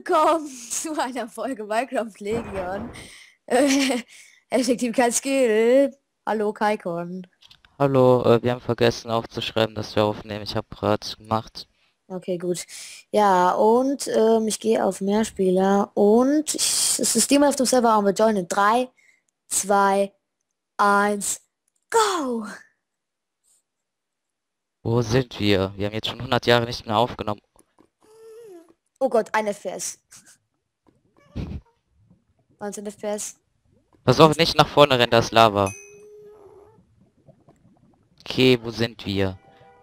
willkommen zu einer Folge Minecraft Legion. Hashtag Team kein Skill. Hallo Kaikon. Hallo, wir haben vergessen aufzuschreiben, dass wir aufnehmen. Ich habe gerade gemacht. Okay, gut. Ja, und ich gehe auf Mehrspieler und es ist jemand auf dem Server und wir joinen in 3, 2, 1, go! Wo sind wir? Wir haben jetzt schon 100 Jahre nicht mehr aufgenommen. Oh Gott, ein FPS. 19 FPS. Pass auf, nicht nach vorne rennen, das Lava. Okay, wo sind wir?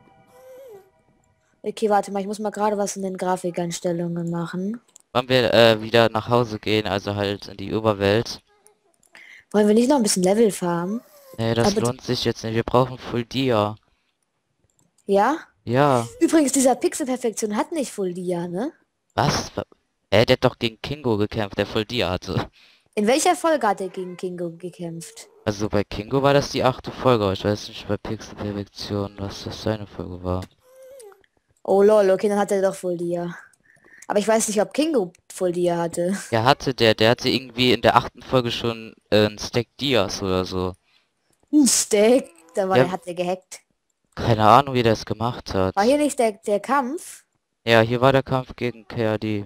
Okay, warte mal, ich muss mal gerade was in den Grafikeinstellungen machen. Wollen wir wieder nach Hause gehen, also halt in die Überwelt? Wollen wir nicht noch ein bisschen Level farmen? Nee, das Aber, lohnt sich jetzt nicht. Wir brauchen Full Dia. ja? Ja. Übrigens, dieser Pixel-Perfektion hat nicht Full Dia, ne? Was? Der hat doch gegen Kingo gekämpft, der Full Dia hatte. In welcher Folge hat er gegen Kingo gekämpft? Also bei Kingo war das die 8. Folge, aber ich weiß nicht bei Pixel Perfektion, was das seine Folge war. Oh lol, okay, dann hat er doch Full Dia. Aber ich weiß nicht, ob Kingo Full Dia hatte. Der hatte irgendwie in der 8. Folge schon ein Stack Dias oder so. Ein Steak. Ja, Hat er gehackt. keine Ahnung, wie der es gemacht War hier hat. nicht der Kampf? Ja, hier war der Kampf gegen KRD.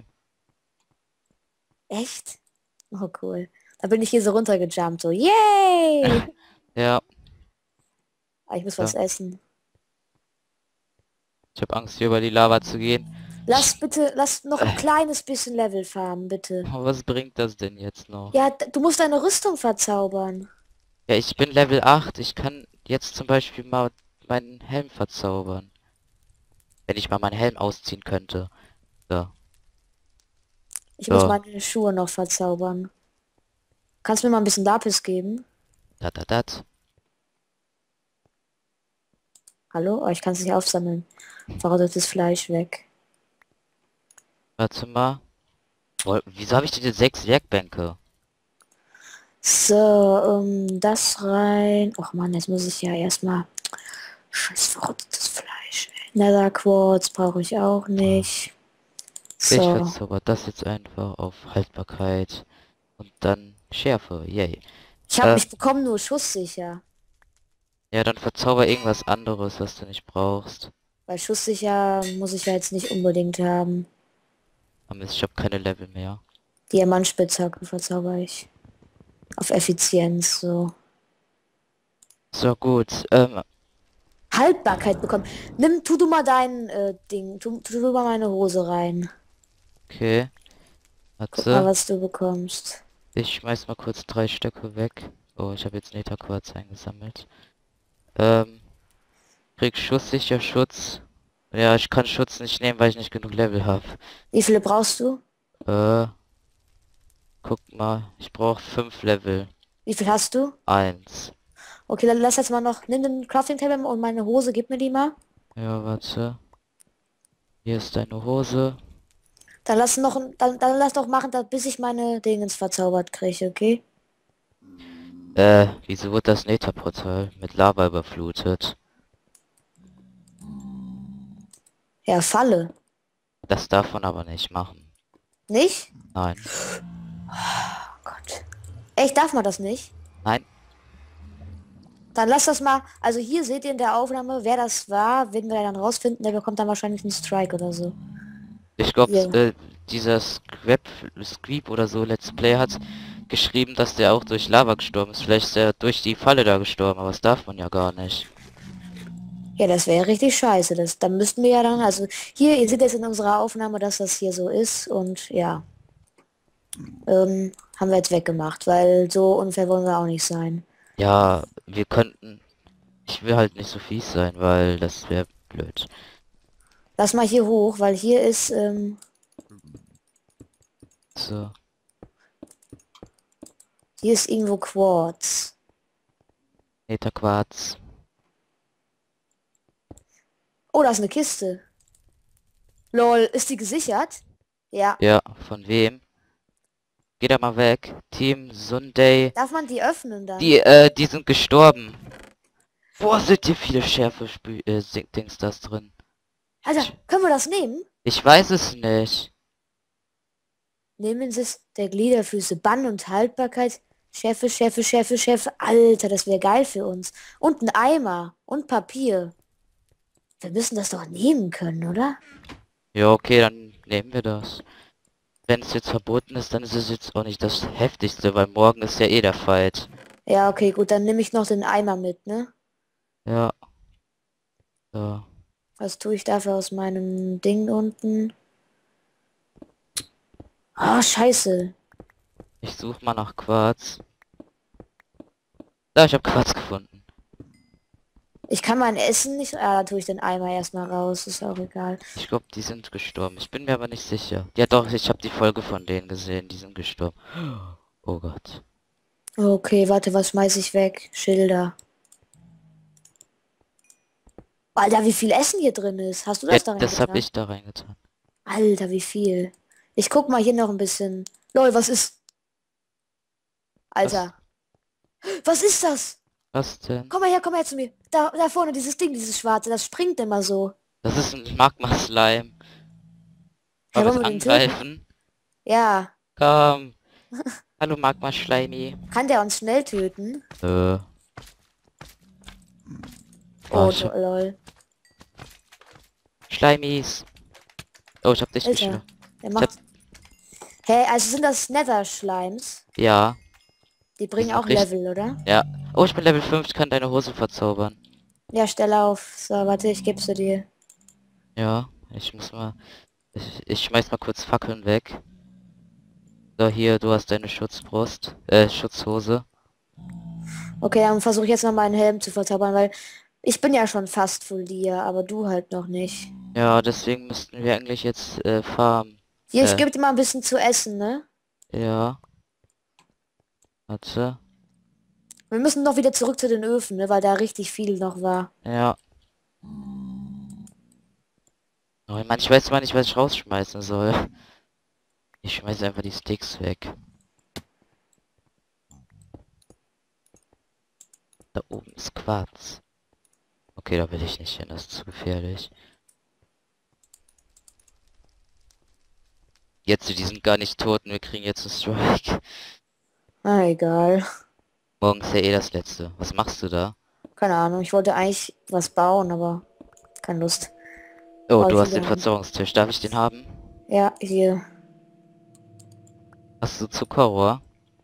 Echt? Oh cool. Da bin ich hier so runtergejumpt, so yay! Ja, Aber ich muss ja. was essen. Ich habe Angst, hier über die Lava zu gehen. Lass noch ein kleines bisschen Level farmen, bitte. Was bringt das denn jetzt noch? Ja, du musst deine Rüstung verzaubern. Ja, ich bin Level 8. Ich kann jetzt zum Beispiel mal meinen Helm verzaubern. Wenn ich mal meinen Helm ausziehen könnte. So. Ich muss So. meine Schuhe noch verzaubern. Kannst du mir mal ein bisschen Lapis geben? Dat. Hallo? Oh, ich kann es nicht aufsammeln. Verrottetes Fleisch weg. Warte mal. Wieso habe ich denn jetzt 6 Werkbänke? So, das rein. Och man, jetzt muss ich ja erstmal. Scheiß verrottetes Fleisch. Nether Quartz brauche ich auch nicht. Ich So. verzauber das jetzt einfach auf Haltbarkeit. Und dann Schärfe. Yay. Äh, Ich bekomme nur schusssicher. ja, dann verzauber irgendwas anderes, was du nicht brauchst. Weil schusssicher muss ich ja jetzt nicht unbedingt haben. Aber ich habe keine Level mehr. Diamantspitzhacke verzauber ich. Auf Effizienz, so. So gut. Haltbarkeit bekommen. Tu du mal dein Ding. Tu du mal meine Hose rein. Okay. Guck mal, Warte. was du bekommst. Ich schmeiß mal kurz 3 Stöcke weg. Oh, ich habe jetzt Netherquarz eingesammelt. Ähm, krieg schusssicher Schutz. Ja, ich kann Schutz nicht nehmen, weil ich nicht genug Level habe. Wie viele brauchst du? Äh, guck mal. Ich brauche 5 Level. Wie viel hast du? Eins. Okay, dann lass jetzt mal noch. Nimm den Crafting Table und meine Hose, gib mir die mal. Ja, warte. Hier ist deine Hose. Dann lass doch machen, bis ich meine Dingens verzaubert kriege, okay? Wieso wird das Netherportal mit Lava überflutet? Ja, Falle. Das darf man aber nicht machen. Nicht? Nein. Oh Gott. Echt, darf man das nicht? Nein. Dann lass das mal. Also hier seht ihr in der Aufnahme, wer das war, werden wir dann rausfinden. Der bekommt dann wahrscheinlich einen Strike oder so. Ich glaube, Hier. dieser Squeep oder so Let's Play hat geschrieben, dass der auch durch Lava gestorben ist. Vielleicht ist er durch die Falle da gestorben, aber das darf man ja gar nicht. Ja, das wäre richtig scheiße. Dann müssten wir ja dann, also hier, ihr seht jetzt in unserer Aufnahme, dass das hier so ist und ja, haben wir jetzt weggemacht, weil so unfair wollen wir auch nicht sein. Ja, wir könnten... Ich will halt nicht so fies sein, weil das wäre blöd. Lass mal hier hoch, weil So, hier ist irgendwo Quartz. Netherquarz. Oh, da ist eine Kiste. Lol, ist die gesichert? Ja. Ja, von wem? Geh da mal weg. Team Sunday. Darf man die öffnen dann? Die sind gestorben. Boah, sind hier viele Schärfe Dings das drin. Alter, können wir das nehmen? Ich weiß es nicht. Nemesis der Gliederfüße, Bann und Haltbarkeit. Chefe, Chefe, Chefe, Chefe. Alter, das wäre geil für uns. Und ein Eimer und Papier. Wir müssen das doch nehmen können, oder? Ja, okay, dann nehmen wir das. Wenn es jetzt verboten ist, dann ist es jetzt auch nicht das Heftigste, weil morgen ist ja eh der Fight. Ja, okay, gut, dann nehme ich noch den Eimer mit, ne? Ja, so. Was tue ich dafür aus meinem Ding unten? Ah, scheiße. Ich suche mal nach Quarz. Da, ich habe Quarz gefunden. Ich kann mein Essen nicht... Ah, da tue ich den Eimer erstmal raus. Ist auch egal. Ich glaube, die sind gestorben. Ich bin mir aber nicht sicher. Ja doch, ich habe die Folge von denen gesehen. Die sind gestorben. Oh Gott. Okay, warte, was schmeiß ich weg? Schilder. Alter, wie viel Essen hier drin ist. Hast du Ja, das da das habe reingetan? ich da reingetan. Alter, wie viel. Ich guck mal hier noch ein bisschen. Lol, was ist... Was, Alter. Was ist das? was denn? Komm mal her zu mir. Da vorne, dieses Ding, dieses Schwarze, das springt immer so. Das ist ein Magma-Slime. Hä, Wollen wir wollen es wir den töten? angreifen? Ja. Komm. Hallo Magma-Schleimi. Kann der uns schnell töten? Oh, Oh, ich hab lol. Schleimis. Oh, ich hab dich Alter. geschlagen. Der Ich hab, macht... Hä, also sind das Nether-Schleims? ja, Die die bringen sind auch richtig, Level, oder? ja. Oh, ich bin Level 5, ich kann deine Hose verzaubern. Ja, stell auf. So, warte, ich gebe sie dir. Ja, ich muss mal, ich schmeiß mal kurz Fackeln weg. So, hier, du hast deine Schutzbrust, Schutzhose. Okay, dann versuche ich jetzt noch meinen Helm zu verzaubern, weil ich bin ja schon fast full dir, aber du halt noch nicht. Ja, deswegen müssten wir eigentlich jetzt, farmen. Hier, ich Äh, gebe dir mal ein bisschen zu essen, ne? ja, warte. Wir müssen noch wieder zurück zu den Öfen, ne? Weil da richtig viel noch war. Ja. Oh, ich meine, ich weiß mal nicht, was ich rausschmeißen soll. Ich schmeiße einfach die Sticks weg. Da oben ist Quarz. Okay, da will ich nicht hin, das ist zu gefährlich. Jetzt, die sind gar nicht tot und wir kriegen jetzt einen Strike. Ah, egal. Morgen ist ja eh das letzte. Was machst du da? Keine Ahnung, ich wollte eigentlich was bauen, aber keine Lust. Oh, Brauche du ich hast den wieder. Verzauberungstisch. Darf ich den haben? Ja, hier. Hast du Zuckerrohr?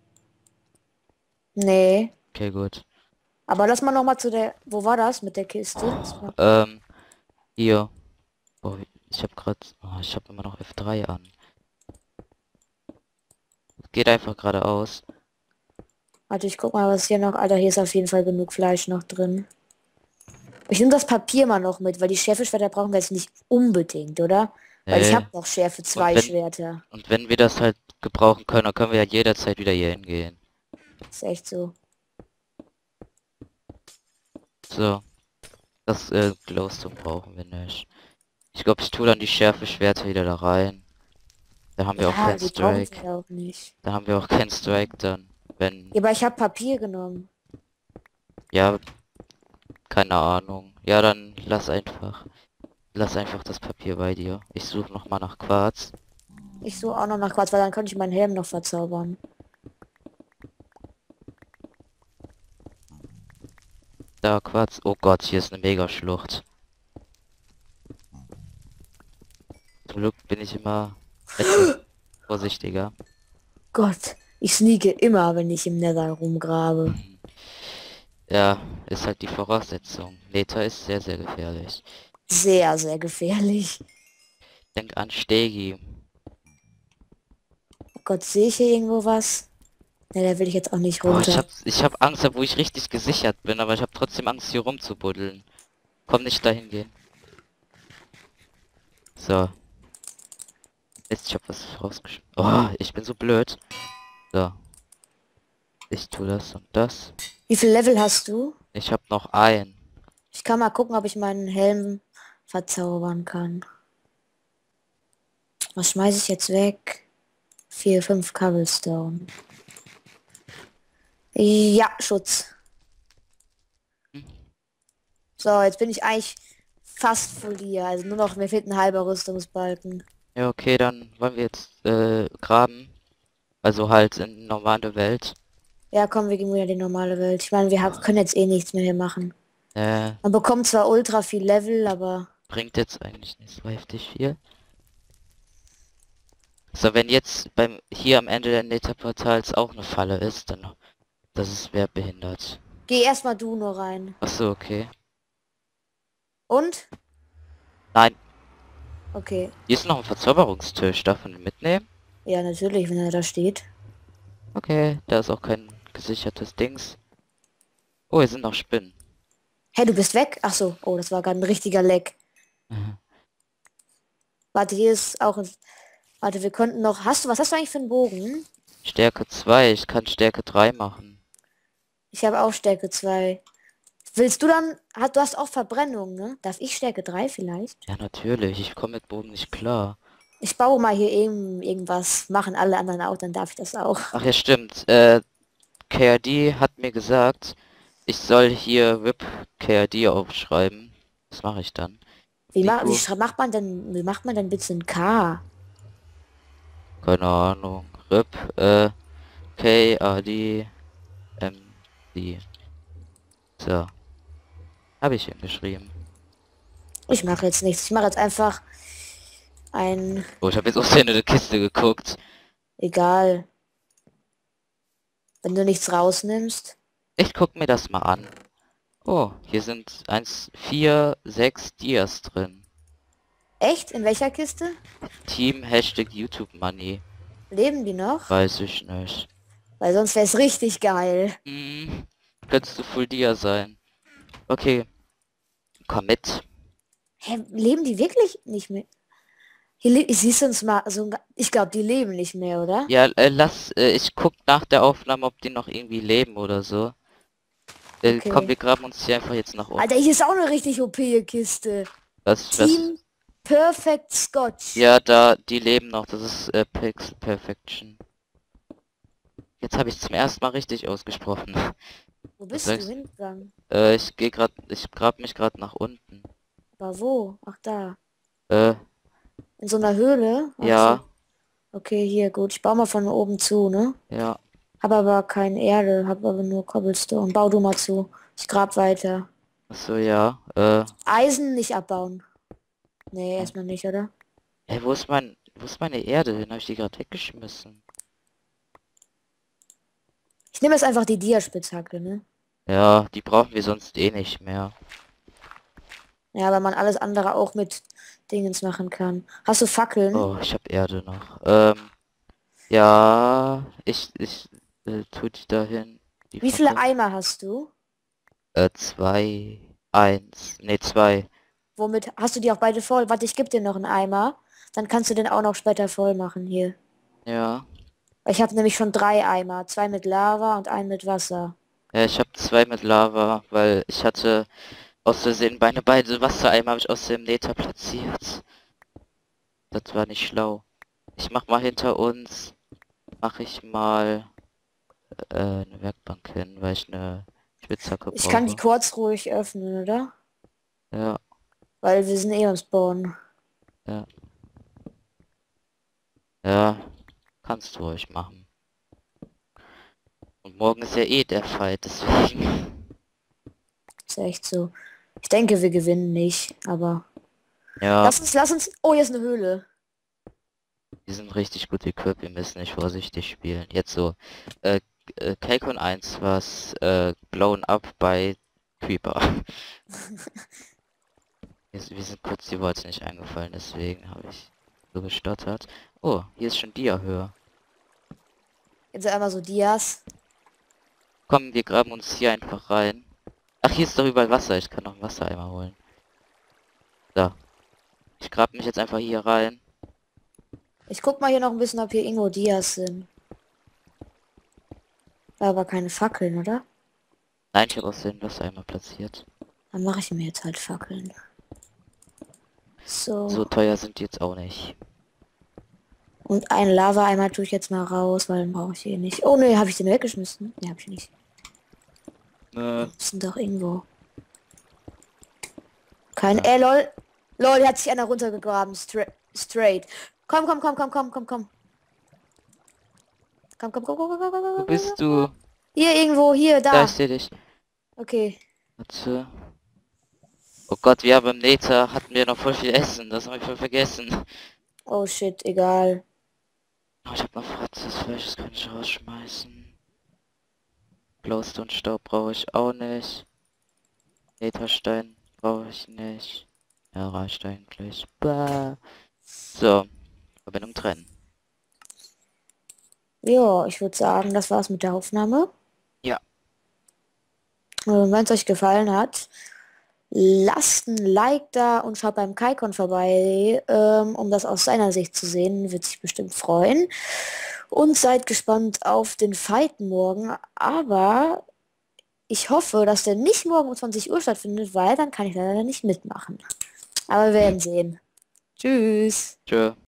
Nee. Okay, gut. Aber lass mal noch mal zu der... Wo war das mit der Kiste? Das war... Hier. Oh, ich habe gerade... Oh, ich habe immer noch F3 an. Geht einfach geradeaus. Warte, ich guck mal, was hier noch... Alter, hier ist auf jeden Fall genug Fleisch noch drin. Ich nehme das Papier mal noch mit, weil die Schärfeschwerter brauchen wir jetzt nicht unbedingt, oder? Weil ich habe Nee. noch Schärfe Und 2 wenn... Schwerter. Und wenn wir das halt gebrauchen können, dann können wir ja jederzeit wieder hier hingehen. Ist echt so. So. Das, Glowstone brauchen wir nicht. Ich glaube, ich tue dann die Schärfe-Schwerter wieder da rein. Da haben wir auch Ja, keinen die brauchen Strike. wir auch nicht. Da haben wir auch keinen Strike dann. Wenn... Ja, aber ich habe Papier genommen. Ja, keine Ahnung. Ja, dann lass einfach. Lass einfach das Papier bei dir. Ich suche noch mal nach Quarz. Ich suche auch noch nach Quarz, weil dann könnte ich meinen Helm noch verzaubern. Da, Quarz. Oh Gott, hier ist eine Mega-Schlucht. Zum Glück bin ich immer etwas vorsichtiger. Gott, ich sneake immer, wenn ich im Nether rumgrabe. Ja, ist halt die Voraussetzung. Nether ist sehr, sehr gefährlich. Sehr, sehr gefährlich. Denk an Stegi. Oh Gott, sehe ich hier irgendwo was? Ne, da will ich jetzt auch nicht Oh, runter. ich hab Angst, wo ich richtig gesichert bin, aber ich habe trotzdem Angst, hier rumzubuddeln. Komm nicht dahin gehen. So. Mist, ich hab was rausgeschmissen. Oh, ich bin so blöd. So. Ich tue das und das. Wie viel Level hast du? Ich habe noch ein. Ich kann mal gucken, ob ich meinen Helm verzaubern kann. Was schmeiße ich jetzt weg? 4, 5 Cobblestone. Ja, Schutz. Hm? So, jetzt bin ich eigentlich fast voll hier. Also nur noch, mir fehlt ein halber Rüstungsbalken. Ja, okay, dann wollen wir jetzt graben. Also halt in normale Welt. Ja, komm, wir gehen wieder in die normale Welt. Ich meine, können jetzt eh nichts mehr hier machen. Äh, Man bekommt zwar ultra viel Level, aber bringt jetzt eigentlich nicht so heftig viel. So, wenn jetzt beim hier am Ende der Nether-Portals auch eine Falle ist, dann das ist wer behindert. geh erstmal du nur rein. Ach so, okay. Und? Nein, Okay. hier ist noch ein Verzauberungstisch. Darf man den mitnehmen? Ja, natürlich, wenn er da steht. Okay, da ist auch kein gesichertes Dings. Oh, hier sind noch Spinnen. Hey, du bist weg? Ach so. Oh, das war gerade ein richtiger Leck. Mhm. Warte, hier ist auch ein... Warte, wir könnten noch... Was hast du eigentlich für einen Bogen? Stärke 2, ich kann Stärke 3 machen. Ich habe auch Stärke 2. Willst du dann... Du hast auch Verbrennung, ne? Darf ich Stärke 3 vielleicht? Ja, natürlich, ich komme mit Bogen nicht klar. Ich baue mal hier eben irgendwas. Machen alle anderen auch, dann darf ich das auch. Ach ja, stimmt. KRD hat mir gesagt, ich soll hier RIP KRD aufschreiben. Das mache ich dann. Nico, Macht man denn bitte ein K? keine Ahnung. RIP, KRD, D. So, habe ich hingeschrieben. Ich mache jetzt nichts. Ich mache jetzt einfach ein... Oh, ich habe jetzt aus in eine Kiste geguckt. Egal. Wenn du nichts rausnimmst. Ich guck mir das mal an. Oh, hier sind 1, 4, 6 Dias drin. Echt? In welcher Kiste? Team Hashtag YouTube Money. Leben die noch? Weiß ich nicht. Weil sonst wäre es richtig geil. Hm, könntest du Full Dia sein. Okay, komm mit. Hä, leben die wirklich nicht mehr? Siehst du uns mal so ich glaube, die leben nicht mehr, oder? Ja, ich guck nach der Aufnahme, ob die noch irgendwie leben oder so. Komm, Okay. wir graben uns hier einfach jetzt nach Alter, unten. hier ist auch eine richtig OP-Kiste. Was? Team Perfect Scotch. Ja, die leben noch. Das ist Pixel Perfection. Jetzt habe ich zum ersten Mal richtig ausgesprochen. Wo Was bist du sagst hingegangen? ich grab mich gerade nach unten. Aber wo? Ach, da. Äh, In so einer Höhle? Ach so. ja, Okay, hier, gut. Ich baue mal von oben zu, ne? ja. Hab aber keine Erde, hab aber nur Cobblestone. Bau du mal zu. Ich grab weiter. Achso, ja. Eisen nicht abbauen. Nee, erstmal nicht, oder? Ey, wo ist meine Erde hin? Habe ich die gerade weggeschmissen? Ich nehme jetzt einfach die Diaspitzhacke, ne? Ja, die brauchen wir sonst eh nicht mehr. Ja, weil man alles andere auch mit Dingens machen kann. Hast du Fackeln? Oh, ich habe Erde noch. Ja, tu die dahin. Die Wie viele Fackel. Eimer hast du? 2, 1, nee, 2. Womit hast du die auch beide voll? Warte, ich gebe dir noch einen Eimer. Dann kannst du den auch noch später voll machen hier. Ja. Ich habe nämlich schon 3 Eimer. 2 mit Lava und einen mit Wasser. Ja, ich habe 2 mit Lava, weil ich hatte aus Versehen meine beiden Wassereimer habe ich aus dem Nether platziert. Das war nicht schlau. Ich mach mal hinter uns, mache ich mal eine Werkbank hin, weil ich eine Spitzhacke Ich kann die brauche. kurz ruhig öffnen, oder? Ja, Weil wir sind eh am Spawn. ja, ja, kannst du ruhig machen. Und morgen ist ja eh der Fight, deswegen. Ist ja echt so. Ich denke, wir gewinnen nicht, aber... Ja, Lass uns... Oh, hier ist eine Höhle. die sind richtig gut equipped, wir müssen nicht vorsichtig spielen. Jetzt so, Kalkon 1 was blown up bei Creeper. Wir sind kurz die Worte nicht eingefallen, deswegen habe ich so gestottert. Oh, hier ist schon Dia-Höhe. Jetzt einmal so Dias. Komm, wir graben uns hier einfach rein. Ach, hier ist doch überall Wasser. Ich kann noch einen Wassereimer holen. So. Ich grab mich jetzt einfach hier rein. Ich guck mal hier noch ein bisschen, ob hier irgendwo Dias sind. War aber keine Fackeln, oder? Nein, ich habe aus den Wassereimer platziert. Dann mache ich mir jetzt halt Fackeln. So So. teuer sind die jetzt auch nicht. Und ein Lava-Eimer tue ich jetzt mal raus, weil den brauche ich eh nicht. Oh ne, habe ich den weggeschmissen? Ne, habe ich nicht. Die sind doch irgendwo. Kein... Ja. Lol. Lol, hier hat sich einer runtergegraben. Straight. Komm. Komm, komm, komm, komm, komm, komm, komm, Wo komm, komm, bist komm. du? Hier irgendwo, hier, Da, da. ich seh dich. Okay. Warte. Oh Gott, wir haben im Nether hatten wir noch voll viel Essen. Das habe ich voll vergessen. Oh shit, egal. Oh, ich habe noch Fratzes Fleisch, das kann ich rausschmeißen. Glowstone-Staub brauche ich auch nicht. Netherstein brauche ich nicht. Ja, reicht eigentlich. Bah. So, Verbindung trennen. Ja, ich würde sagen, das war's mit der Aufnahme. Ja, Wenn es euch gefallen hat, lasst ein Like da und schaut beim Kaikon vorbei, um das aus seiner Sicht zu sehen. Wird sich bestimmt freuen. Und seid gespannt auf den Fight morgen. Aber ich hoffe, dass der nicht morgen um 20 Uhr stattfindet, weil dann kann ich leider nicht mitmachen. Aber wir werden sehen. Tschüss. tschö.